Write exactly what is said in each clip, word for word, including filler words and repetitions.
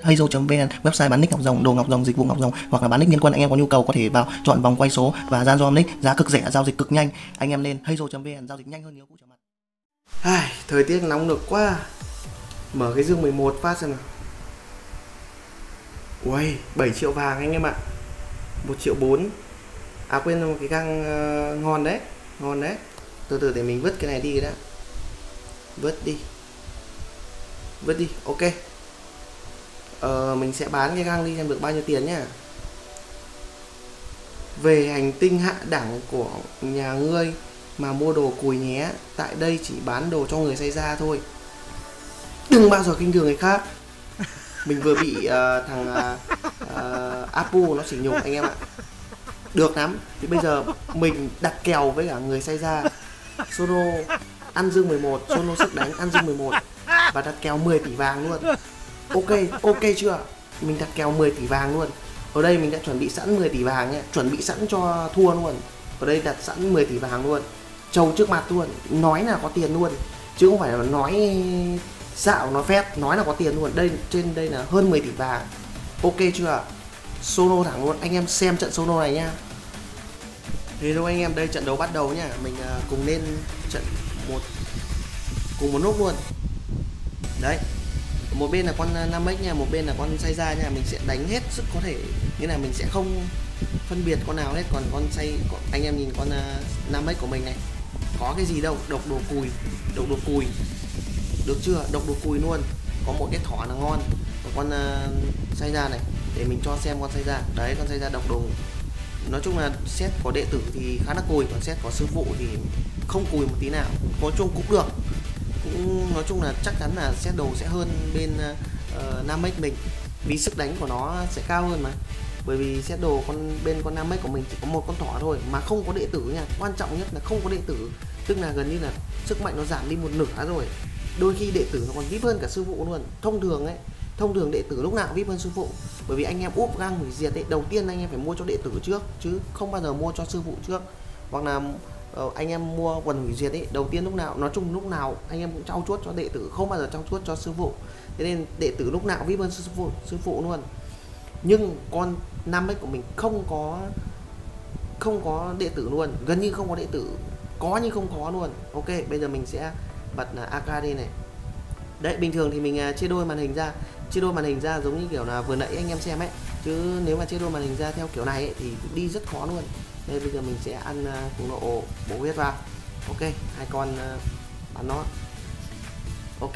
Heizo chấm vn, website bán nick ngọc rồng, đồ ngọc rồng, dịch vụ ngọc rồng hoặc là bán nick liên quân. Anh em có nhu cầu có thể vào chọn vòng quay số và random nick, giá cực rẻ, giao dịch cực nhanh. Anh em lên heizo chấm vn, giao dịch nhanh hơn nhiều cũ chào mặt. Ai, thời tiết nóng được quá. Mở cái dương mười một phát xem nào. Ui, bảy triệu vàng anh em ạ. một triệu bốn. À quên, một cái găng uh, ngon đấy, ngon đấy. Từ từ để mình vứt cái này đi đã. Vứt đi. Vứt đi, ok. Ờ, mình sẽ bán cái găng đi xem được bao nhiêu tiền nhá. Về hành tinh hạ đẳng của nhà ngươi mà mua đồ cùi nhé. Tại đây chỉ bán đồ cho người say da thôi. Đừng bao giờ khinh thường người khác. Mình vừa bị uh, thằng uh, uh, Apu nó sỉ nhục anh em ạ. Được lắm. Thì bây giờ mình đặt kèo với cả người say da. Sono ăn dương mười một, Sono sức đánh ăn dương mười một và đặt kèo mười tỷ vàng luôn. Ok, ok chưa? Mình đặt kèo mười tỷ vàng luôn. Ở đây mình đã chuẩn bị sẵn mười tỷ vàng nhé, chuẩn bị sẵn cho thua luôn. Ở đây đặt sẵn mười tỷ vàng luôn. Trầu trước mặt luôn, nói là có tiền luôn. Chứ không phải là nói dạo nói phép, nói là có tiền luôn. Đây trên đây là hơn mười tỷ vàng. Ok chưa? Solo thẳng luôn, anh em xem trận solo này nhá. Thế đâu anh em, đây trận đấu bắt đầu nhá. Mình uh, cùng lên trận một cùng một lúc luôn. Đấy. Một bên là con năm ích nha, một bên là con say ra nha. Mình sẽ đánh hết sức có thể, nghĩa là mình sẽ không phân biệt con nào hết. Còn con say, anh em nhìn con uh, năm ích của mình này, có cái gì đâu, độc đồ cùi, độc đồ cùi, được chưa? Độc đồ cùi luôn. Có một cái thỏ là ngon. Còn con uh, say ra này, để mình cho xem con say ra. Đấy, con say ra độc đồ. Nói chung là set có đệ tử thì khá là cùi, còn set có sư phụ thì không cùi một tí nào. Nói chung cũng được. Cũng nói chung là chắc chắn là set đồ sẽ hơn bên uh, năm ích mình, vì sức đánh của nó sẽ cao hơn mà. Bởi vì set đồ con bên con năm ích của mình chỉ có một con thỏ thôi mà không có đệ tử nha. Quan trọng nhất là không có đệ tử, tức là gần như là sức mạnh nó giảm đi một nửa rồi. Đôi khi đệ tử nó còn vip hơn cả sư phụ luôn. Thông thường ấy, thông thường đệ tử lúc nào cũng vip hơn sư phụ. Bởi vì anh em úp gang hủy diệt ấy, đầu tiên anh em phải mua cho đệ tử trước, chứ không bao giờ mua cho sư phụ trước. Hoặc là uh, anh em mua quần hủy diệt ấy, đầu tiên lúc nào, nói chung lúc nào anh em cũng trau chuốt cho đệ tử, không bao giờ trau chuốt cho sư phụ. Thế nên đệ tử lúc nào cũng vip hơn sư phụ, sư phụ luôn. Nhưng con năm ích của mình không có không có đệ tử luôn, gần như không có đệ tử, có nhưng không có luôn. Ok, bây giờ mình sẽ bật là a ca đây này. Đấy, bình thường thì mình uh, chia đôi màn hình ra, chia đôi màn hình ra giống như kiểu là vừa nãy anh em xem ấy. Chứ nếu mà chia đôi màn hình ra theo kiểu này ấy, thì đi rất khó luôn. Đây bây giờ mình sẽ ăn uh, cùng độ bổ huyết vào. Ok, hai con uh, bắn nó. Ok,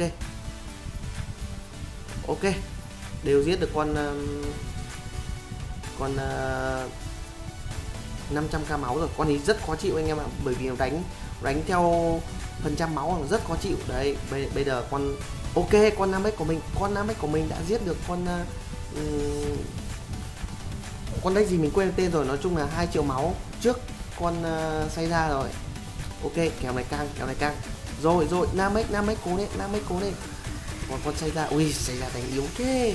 ok, đều giết được con uh, con uh, năm trăm k máu rồi. Con ấy rất khó chịu anh em ạ, bởi vì nó đánh đánh theo phần trăm máu là rất khó chịu. Đấy, bây, bây giờ con ok, con năm ích của mình, con năm ích của mình đã giết được con uh, con đấy gì mình quên tên rồi. Nói chung là hai triệu máu trước con uh, say ra rồi. Ok, kèo này căng, kèo này căng. Rồi rồi, năm ích, năm ích cố lên, năm ích cố lên. Còn con say ra, ui, say ra thành yếu thế.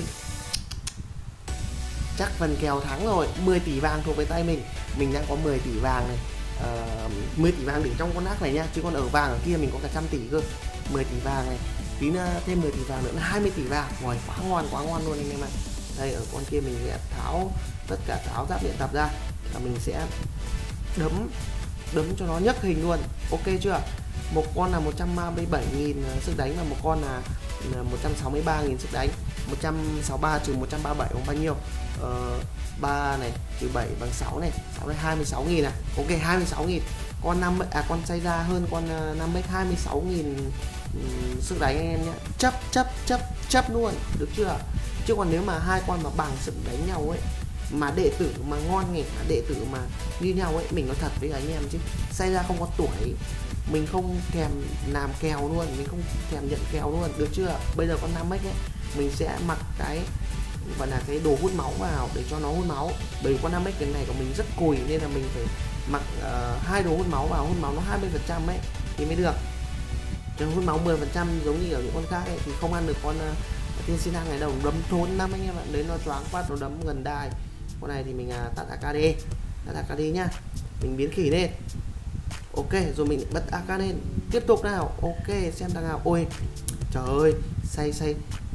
Chắc phần kèo thắng rồi. Mười tỷ vàng thuộc về tay mình. Mình đang có mười tỷ vàng này. uh, mười tỷ vàng để trong con ác này nha, chứ còn ở vàng ở kia mình có cả trăm tỷ cơ. Mười tỷ vàng này, tí nữa thêm mười tỷ vàng nữa là hai mươi tỷ vàng. Rồi, quá ngon, quá ngon luôn anh em ạ. Đây, ở con kia mình sẽ tháo tất cả, tháo giáp luyện tập ra và mình sẽ đấm đấm cho nó nhấc hình luôn. Ok chưa? Một con là một trăm ba mươi bảy nghìn sức đánh và một con là một trăm sáu mươi ba nghìn sức đánh. Một trăm sáu mươi ba trừ một trăm ba mươi bảy bằng bao nhiêu? Ờ, ba này trừ bảy bằng sáu này, sáu này hai mươi sáu nghìn à. Ok, hai mươi sáu nghìn. Con năm à con say ra hơn con năm ích hai mươi sáu nghìn um, sức đánh anh em nhé. Chấp chấp chấp chấp luôn, được chưa? Chứ còn nếu mà hai con mà bằng sức đánh nhau ấy, mà đệ tử mà ngon nghề, mà đệ tử mà như nhau ấy, mình nói thật với anh em chứ, say ra không có tuổi, mình không thèm làm kèo luôn, mình không thèm nhận kèo luôn, được chưa? Bây giờ con năm ích ấy, mình sẽ mặc cái gọi là cái đồ hút máu vào để cho nó hút máu. Bởi vì con năm ích cái này của mình rất cùi nên là mình phải mặc uh, hai đồ hút máu vào, hút máu nó hai mươi phần trăm ấy thì mới được. Chứ hút máu mười phần trăm giống như ở những con khác ấy thì không ăn được con uh, tiên sinh năng này đâu. Đấm thốn năm anh em ạ, đấy nó choáng phát nó đấm gần đài. Con này thì mình uh, tắt a ca đê, tắt a ca đê nhá, mình biến khỉ lên. Ok, rồi mình bật a ca lên, tiếp tục nào. Ok, xem thằng nào. Ôi trời ơi, say say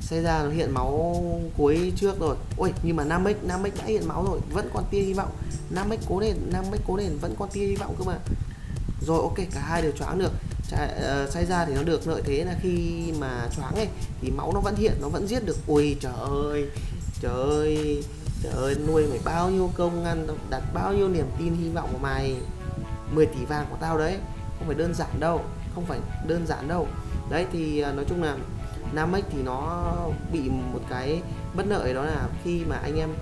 Xây ra nó hiện máu cuối trước rồi. Ôi nhưng mà năm x năm x đã hiện máu rồi, vẫn còn tia hy vọng. năm x cố lên, năm x cố lên, vẫn còn tia hy vọng cơ mà. Rồi ok, cả hai đều choáng được. Uh, Xây ra thì nó được lợi thế là khi mà choáng ấy thì máu nó vẫn hiện, nó vẫn giết được. Ui trời ơi, trời ơi, trời ơi, nuôi mày bao nhiêu công ăn, đặt bao nhiêu niềm tin hy vọng của mày. Mười tỷ vàng của tao đấy, không phải đơn giản đâu, không phải đơn giản đâu. Đấy thì uh, nói chung là năm x thì nó bị một cái bất lợi, đó là khi mà anh em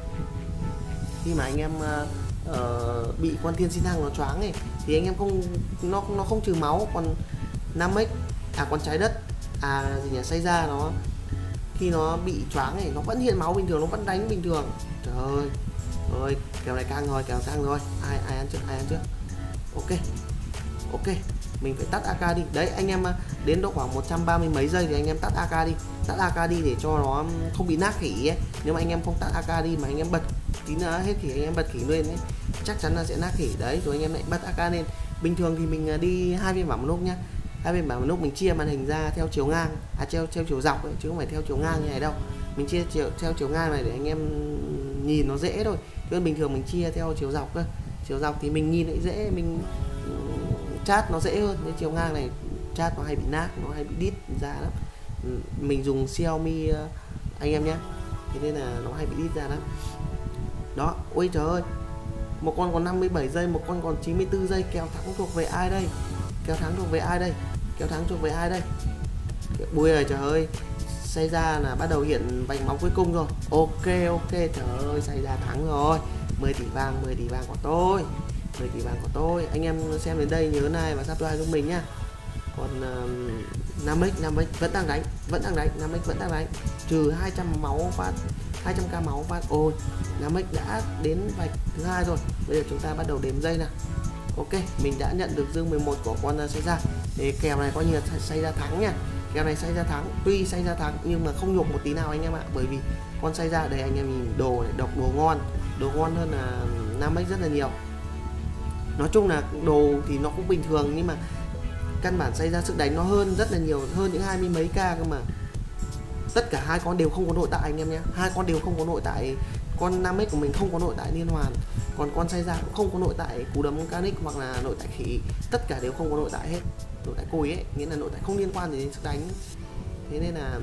khi mà anh em uh, uh, bị con thiên sinh thăng nó choáng này thì anh em không nó nó không trừ máu. Còn năm x à con trái đất à gì nhỉ, xây ra nó khi nó bị choáng này nó vẫn hiện máu bình thường, nó vẫn đánh bình thường. Trời ơi, rồi kèo này căng rồi, kèo căng rồi. Ai ai ăn trước, ai ăn trước. Ok, ok, mình phải tắt a ca đi. Đấy anh em đến độ khoảng một trăm ba mươi mấy giây thì anh em tắt a ca đi, tắt a ca đi để cho nó không bị nát khỉ ấy. Nếu mà anh em không tắt a ca đi mà anh em bật tí nữa hết thì anh em bật khỉ lên ấy, chắc chắn là sẽ nát khỉ. Đấy rồi anh em lại bật a ca lên. Bình thường thì mình đi hai viên bảng một lúc nhá, hai bên bảng một lúc mình chia màn hình ra theo chiều ngang, à theo theo chiều dọc ấy, chứ không phải theo chiều ngang như này đâu. Mình chia chiều theo chiều ngang này để anh em nhìn nó dễ thôi, chứ bình thường mình chia theo chiều dọc cơ. Chiều dọc thì mình nhìn lại dễ, mình chat nó dễ hơn. Nên chiều ngang này chat nó hay bị nát, nó hay bị đít ra lắm. Mình dùng Xiaomi anh em nhé, thế nên là nó hay bị đít ra lắm. Đó, ôi trời ơi, một con còn năm mươi bảy giây, một con còn chín mươi tư giây. Kèo thắng thuộc về ai đây? Kèo thắng thuộc về ai đây? Kèo thắng thuộc về ai đây? Bùi ơi trời ơi, xây ra là bắt đầu hiện vành máu cuối cùng rồi. Ok ok, trời ơi, xây ra thắng rồi. Mười tỷ vàng, mười tỷ vàng của tôi, mười tỷ vàng của tôi. Anh em xem đến đây nhớ like và subscribe giúp mình nhá. Còn uh, năm x năm x vẫn đang đánh, vẫn đang đánh, năm x vẫn đang đánh. Trừ hai trăm máu phát, hai trăm k máu phát. Ôi, năm x đã đến vạch thứ hai rồi. Bây giờ chúng ta bắt đầu đếm giây nào. Ok, mình đã nhận được dương mười một của con xây ra. Thì kèo này coi như là xây ra thắng nha. Kèo này xây ra thắng, tuy xây ra thắng nhưng mà không nhục một tí nào anh em ạ. Bởi vì con xây ra đây anh em nhìn đồ này, độc đồ ngon, đồ ngon hơn là năm x rất là nhiều. Nói chung là đồ thì nó cũng bình thường, nhưng mà căn bản xây ra sức đánh nó hơn rất là nhiều, hơn những hai mươi mấy k cơ mà. Tất cả hai con đều không có nội tại anh em nhé, hai con đều không có nội tại. Con năm x của mình không có nội tại liên hoàn, còn con xây ra cũng không có nội tại cú đấm canic hoặc là nội tại khỉ, tất cả đều không có nội tại hết. Nội tại cùi ấy, nghĩa là nội tại không liên quan gì đến sức đánh. Thế nên là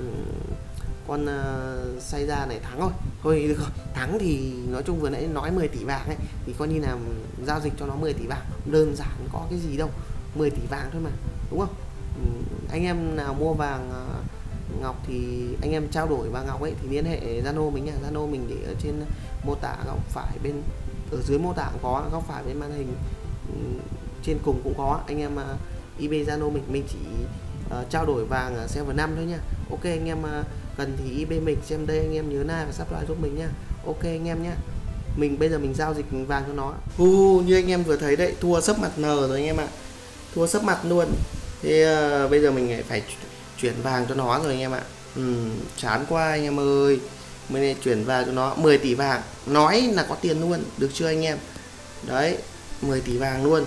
con uh, xây ra này thắng rồi. Thôi được rồi, thắng thì nói chung vừa nãy nói mười tỷ vàng ấy thì coi như là giao dịch cho nó mười tỷ vàng, đơn giản có cái gì đâu, mười tỷ vàng thôi mà, đúng không? Uhm, anh em nào mua vàng uh, ngọc thì anh em trao đổi vàng ngọc ấy thì liên hệ Zalo mình nha. Zalo mình để ở trên mô tả góc phải bên, ở dưới mô tả cũng có, góc phải bên màn hình um, trên cùng cũng có. Anh em uh, i bê Zalo mình mình chỉ uh, trao đổi vàng ở server năm thôi nha. Ok anh em uh, cần thì i bê mình xem đây, anh em nhớ like và subscribe giúp mình nha. Ok anh em nhé, mình bây giờ mình giao dịch vàng cho nó. uh, như anh em vừa thấy đấy, thua sấp mặt N rồi anh em ạ, thua sấp mặt luôn. Thế uh, bây giờ mình phải chuyển vàng cho nó rồi anh em ạ. ừ, chán quá anh em ơi, mình này chuyển vàng cho nó mười tỷ vàng, nói là có tiền luôn, được chưa anh em? Đấy, mười tỷ vàng luôn.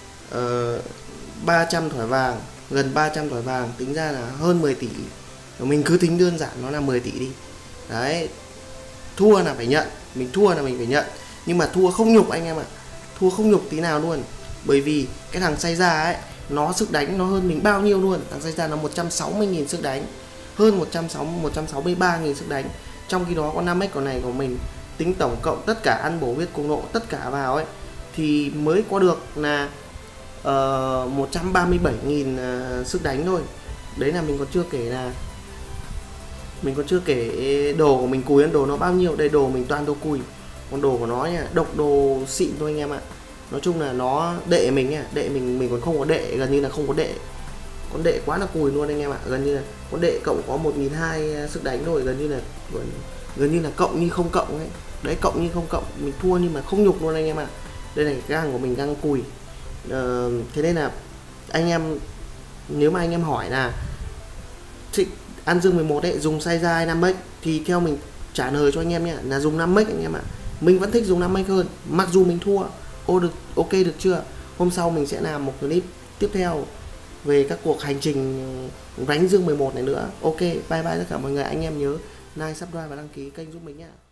uh, ba trăm thỏi vàng, gần ba trăm thỏi vàng, tính ra là hơn mười tỷ. Mình cứ tính đơn giản nó là mười tỷ đi. Đấy, thua là phải nhận, mình thua là mình phải nhận, nhưng mà thua không nhục anh em ạ, thua không nhục tí nào luôn. Bởi vì cái thằng xây ra ấy, nó sức đánh nó hơn mình bao nhiêu luôn. Thằng xây ra nó một trăm sáu mươi nghìn sức đánh, hơn một trăm sáu mươi ba nghìn sức đánh. Trong khi đó con năm x con này của mình tính tổng cộng tất cả ăn bổ huyết cùng nộ tất cả vào ấy thì mới có được là uh, một trăm ba mươi bảy nghìn uh, sức đánh thôi. Đấy là mình còn chưa kể là mình còn chưa kể đồ của mình cùi, đồ nó bao nhiêu. Đây đồ mình toàn đồ cùi, còn đồ của nó nha, độc đồ xịn thôi anh em ạ. Nói chung là nó đệ mình nha, đệ mình mình còn không có đệ, gần như là không có đệ. Con đệ quá là cùi luôn anh em ạ, gần như là con đệ cộng có một nghìn hai trăm sức đánh rồi, gần như là gần, gần như là cộng như không cộng ấy. Đấy, cộng như không cộng, mình thua nhưng mà không nhục luôn anh em ạ. Đây này, cái hàng của mình đang cùi. Ờ, thế nên là anh em, nếu mà anh em hỏi là ăn dương mười một ấy dùng size ra năm x thì theo mình trả lời cho anh em nhé là dùng năm x anh em ạ. Mình vẫn thích dùng năm x hơn, mặc dù mình thua. Ô được, ok được chưa? Hôm sau mình sẽ làm một clip tiếp theo về các cuộc hành trình Ránh Dương mười một này nữa. Ok, bye bye tất cả mọi người, anh em nhớ like, subscribe và đăng ký kênh giúp mình nhé.